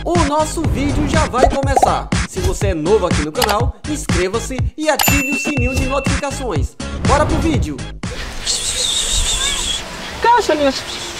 O nosso vídeo já vai começar. Se você é novo aqui no canal, inscreva-se e ative o sininho de notificações. Bora pro vídeo. Caixa ali.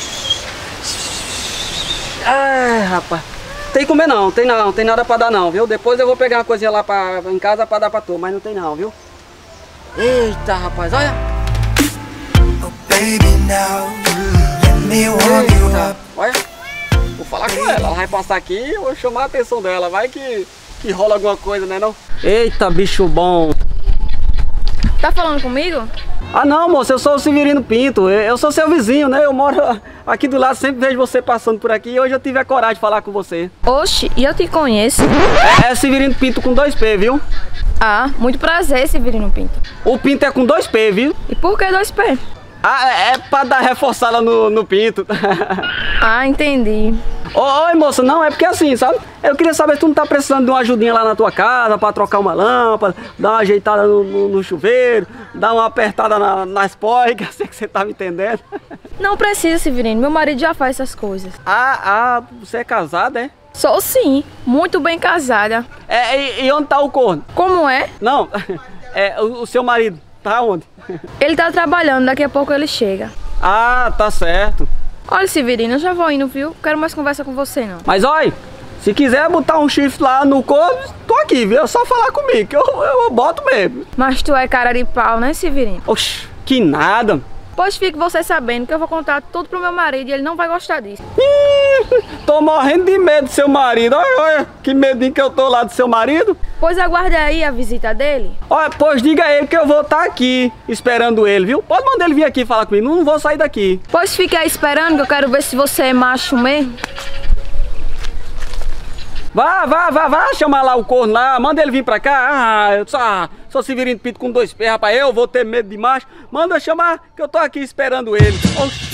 Ai, rapaz. Tem que comer não, tem nada pra dar não, viu? Depois eu vou pegar uma coisinha lá em casa pra dar pra tu, mas não tem não, viu? Eita, rapaz, olha. Oh, baby, now, let me warm you Eita, up. olha. Vou falar com ela vai passar aqui e eu vou chamar a atenção dela. Vai que rola alguma coisa, né não? Eita, bicho bom. Tá falando comigo? Ah não, moça, eu sou o Severino Pinto, eu sou seu vizinho, né? Eu moro aqui do lado, sempre vejo você passando por aqui e hoje eu tive a coragem de falar com você. Oxe, e eu te conheço. É Severino Pinto com 2P, viu? Ah, muito prazer, Severino Pinto. O Pinto é com 2P, viu? E por que 2P? Ah, é pra dar reforçada no Pinto. Ah, entendi. Oi, moça, não, é porque assim, sabe? Eu queria saber se tu não tá precisando de uma ajudinha lá na tua casa pra trocar uma lâmpada, dar uma ajeitada no chuveiro, dar uma apertada nas portas, que eu sei que você tá me entendendo. Não precisa, Severino, meu marido já faz essas coisas. Você é casada, é? Sou sim, muito bem casada. E onde tá o corno? Como é? Não, o seu marido, tá onde? Ele tá trabalhando, daqui a pouco ele chega. Ah, tá certo. Olha, Severino, eu já vou indo, viu? Quero mais conversa com você, não. Mas olha, se quiser botar um chifre lá no corno, tô aqui, viu? É só falar comigo, que eu boto mesmo. Mas tu é cara de pau, né, Severino? Oxi, que nada. Pois fique você sabendo que eu vou contar tudo pro meu marido e ele não vai gostar disso. Tô morrendo de medo do seu marido. Olha, que medinho que eu tô lá do seu marido. Pois aguarde aí a visita dele. Olha, pois diga a ele que eu vou estar aqui esperando ele, viu? Pode mandar ele vir aqui falar comigo, não vou sair daqui. Pois fique aí esperando que eu quero ver se você é macho mesmo. Vá, chamar lá o corno lá, manda ele vir pra cá. Eu sou Severino Pinto com 2P, rapaz, eu vou ter medo de macho. Manda chamar que eu tô aqui esperando ele. Oxi.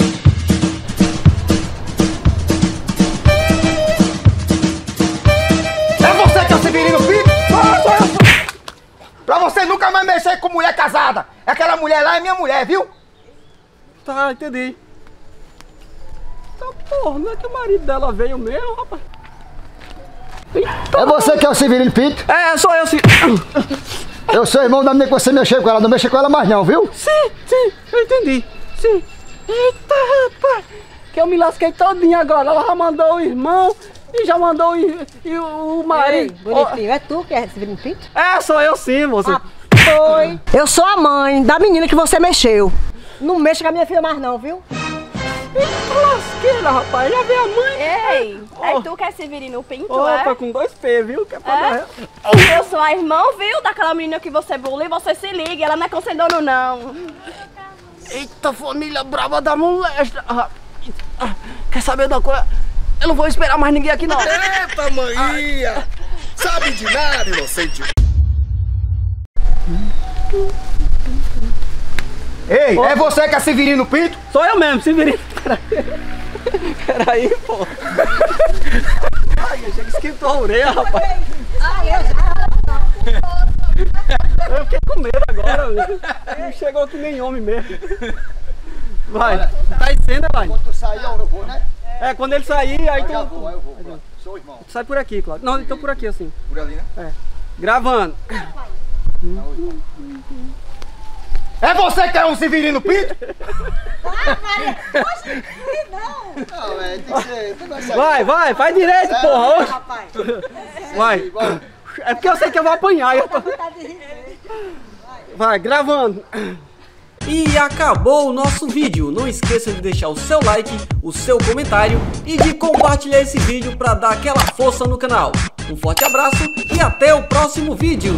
É você que é o Severino Pinto? Sou eu. Pra você nunca mais mexer com mulher casada. Aquela mulher lá é minha mulher, viu? Tá, entendi. Tá, porra, não é que o marido dela veio mesmo, rapaz? É você que é o Severino Pinto? Sou eu, sim. Eu sou irmão da menina que você mexeu com ela, não mexa com ela mais não, viu? Sim, eu entendi. Sim. Eita, rapaz, que eu me lasquei todinho agora. Ela já mandou o irmão e já mandou o marido. Ei, bonitinho, é tu que é Severino Pinto? Sou eu sim, moça. Foi. Eu sou a mãe da menina que você mexeu. Não mexa com a minha filha mais não, viu? Eita lasqueira, rapaz, já veio a mãe. Ei, é tu que é Severino Pinto, Opa, com 2P, viu? Que é pra dar... Eu sou a irmã, viu, daquela menina que você bullying, você se liga, ela não é concedendo não. Eita, família brava da molesta. Quer saber da coisa? Eu não vou esperar mais ninguém aqui não. Eita, maninha! Sabe de nada, inocente. Ei, é você que é Severino Pinto? Sou eu mesmo, Severino. Peraí, pô. Ai, achei que esquentou a orelha, rapaz. Eu fiquei com medo agora. Não chegou que nem homem mesmo. Vai, tá em cena, vai. Quando tu sair, eu vou, né? Quando ele sair, aí tu... Eu vou. Sou o irmão. Sai por aqui, Cláudio. Não, então por aqui, assim. Por ali, né? Gravando. É você que é um Severino Pinto? Não, tem que ser... Vai, faz direito, porra. rapaz. Vai. É porque eu sei que eu vou apanhar. Vai, gravando. E acabou o nosso vídeo. Não esqueça de deixar o seu like, o seu comentário e de compartilhar esse vídeo para dar aquela força no canal. Um forte abraço e até o próximo vídeo.